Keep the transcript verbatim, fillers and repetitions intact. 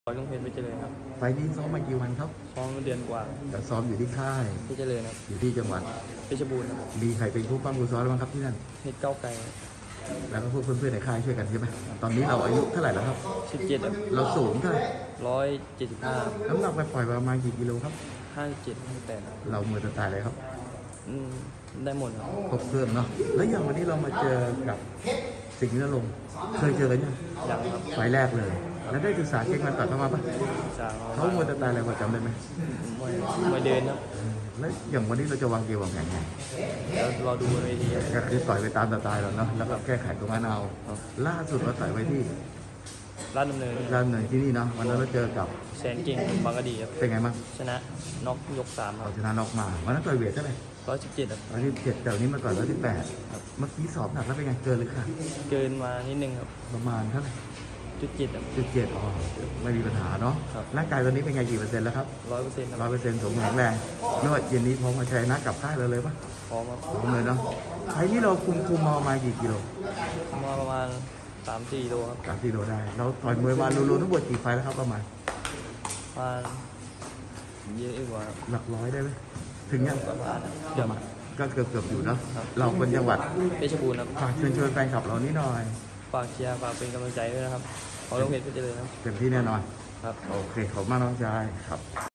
ร้อยลุงเพชรไปเจริญครับไฟล์นี้ซ้อมมากี่วันครับซ้อมมาเดือนกว่าแต่ซ้อมอยู่ที่ค่ายที่เจริญครับอยู่ที่จังหวัดเพชรบูรณ์ครับมีใครเป็นผู้ปั้มผู้ซ้อมบ้างครับที่นั่นเพชรเก้าไกลแล้วก็พวกเพื่อนๆในค่ายช่วยกันใช่ไหมตอนนี้เราอายุเท่าไหร่แล้วครับสิบเจ็ดครับเราสูงเท่าไหร่ร้อยเจ็ดสิบห้าน้ำหนักไปปล่อยประมาณกี่กิโลครับห้าสิบเจ็ดห้าสิบแปดเรามือตายเลยครับอืมได้หมดครับครบเครื่องเนาะแล้วอย่างวันนี้เรามาเจอกับสิงห์นรงค์เคยเจอกันยังยังครับไฟล์แรกเลยแล้วได้ศึกษาเก่งมันต่อเข้ามาปะเขามือตายอะไรพอจำได้ไหมไม่ไม่เดินครับแล้วอย่างวันนี้เราจะวางเกมวางแผนไงแล้วรอดูบนเวทีก็คือต่อยไปตามสไตล์เราเนาะแล้วก็แก้ไขตรงนั้นเอาล่าสุดเราต่อยไว้ที่ร้านดำเนินร้านดำเนินที่นี่เนาะวันนั้นเราเจอกับแสนเก่งบางกะดีครับเป็นไงบ้างชนะน็อกยกสามครับชนะน็อกมาวันนั้นต่อยเวทเท่าไหร่ร้อยสิบเจ็ดครับร้อยสิบเจ็ดแต่วันนี้มาต่อยร้อยสิบแปดเมื่อกี้สอบหนักแล้วเป็นไงเกินเลยค่ะเกินมานิดนึงครับประมาณเท่าไหร่จุดเจ็ดครับจุดเจ็ดอ๋อไม่มีปัญหาเนาะร่างกายตอนนี้เป็นไงกี่เปอร์เซ็นต์แล้วครับร้อยเปอร์เซ็นต์ร้อยเปอร์เซ็นต์สมแข็งแรงไม่ว่าเย็นนี้พร้อมมาใช้นักกับค่ายเราเลยปะพร้อมครับพร้อมเลยเนาะไอ้นี่เราคุมคุมมาประมาณกี่กิโลมาประมาณสามสี่โลครับสามสี่โลได้เราต่อยมวยมารวมๆทั้งหมดกี่ไฟแล้วครับประมาณประมาณเยอะกว่าหลักร้อยได้ไหมถึงยังประมาณเกือบก็เกือบเกือบอยู่เนาะเราคนจังหวัดเพชรบูรณ์ครับฝากเชิญชวนแฟนคลับเรานี่หน่อยฝากเชียร์ฝากเป็นกำลังใจด้วยนะครับขอลงเพจไปเจริญครับเต็มที่แน่นอนครับโอเคขอบคุณมากน้องชายครับ